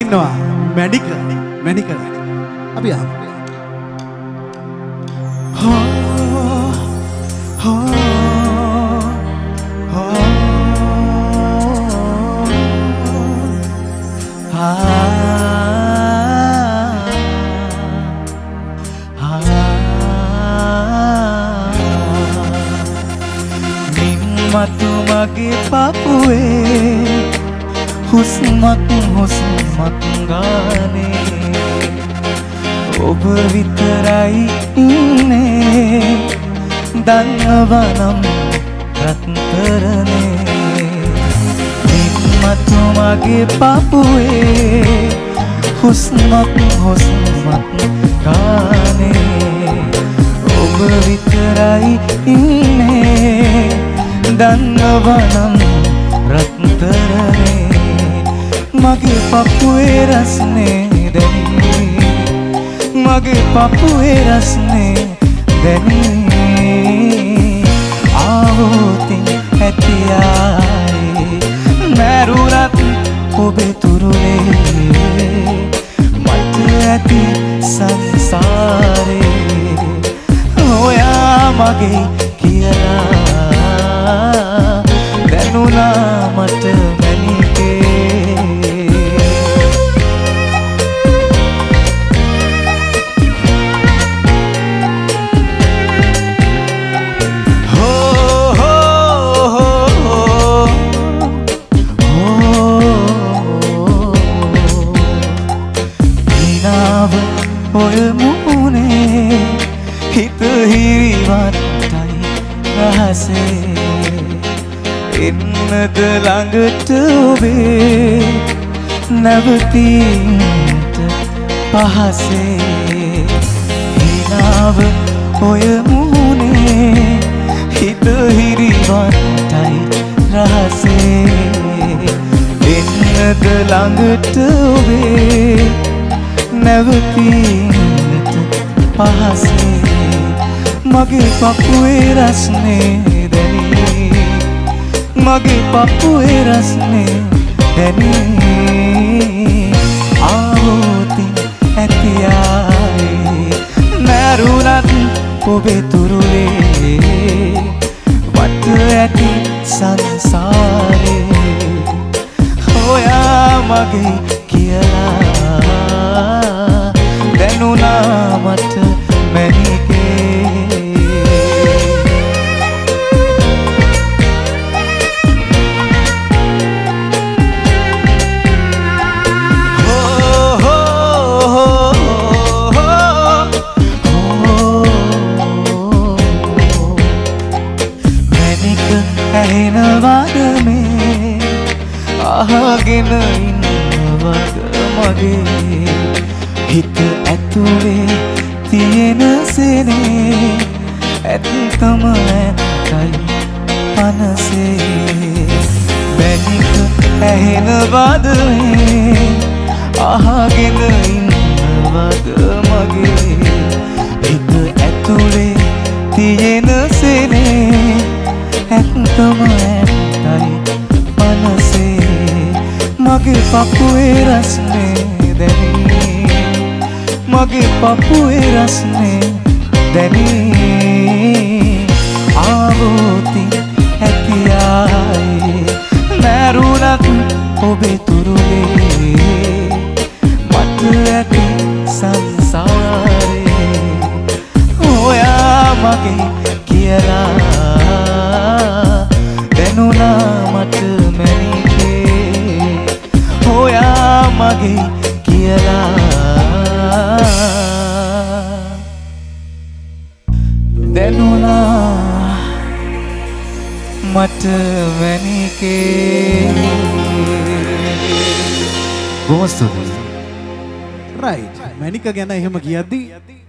ඉන්නවා මැනික අපි ආ මතු මගේ පපුවේ හුස්මත් ගානේ ඔබ විතරයි ඉන්නේ දන්නවනම් රත්තරනේ මතු මගේ පපුවේ හුස්මත් ගානේ ඔබ විතරයි ඉන්නේ දන්නවනම් රත්තරනේ මගේ පපුවේ රස්නේ දැනේ මගේ පපුවේ රස්නේ දැනේ ආවෝතින් ඇතියායේ මැරුණත් ඔබේ තුරුලේ මට ඇති සංසාරේ ඔයා මගේ කියලා දැනුණා මට මැනිකේ දිනාව ඔය මුහුණේ හිත හිරිවට්ටයි රහසේ එන්නද ළඟට ඔබේ නැවතීමට පහසේ හිනාව ඔය මුහුණේ හිත හිරිවට්ටයි රහසේ එන්නද ළඟට ඔබේ නැවතීමට පහසේ මගේ පපුවේ රස්නේ දැනේ මගේ පපුවේ රස්නේ දැනේ ආවෝතින් ඇතියායේ මැරුණත් ඔබේ තුරුලේ වට ඇති සංසාරේ ඔයා මගේ කියලා දැනුණා මට මැනිකේ ඇහෙනවද මේ අහගෙන ඉන්නවද මගේ හිත ඇතුලේ තියෙන සෙනේ ඇත්තම ඇත්තයි පනසේ මැනික ඇහෙනවද මේ අහගෙන ඉන්නවද මගේ හිත ඇතුලේ තියෙන සෙනේ ඇත්තම ඇත්තයි පනසේ මගේ පපුවේ රස්නේ දැනේ මගේ පපුවේ රස්නේ දැනේ ආවෝතින් ඇතියායේ මැරුණත් ඔබේ තුරුලේ මට ඇති සංසාරේ ඔයා මගේ කියලා දැනුණා මට මැනිකේ ඔයා මගේ කියලා දැනුණා මට මැනිකේ බොහොම ස්තුතියි රයිට් මැනික ගැන එහෙම කියද්දි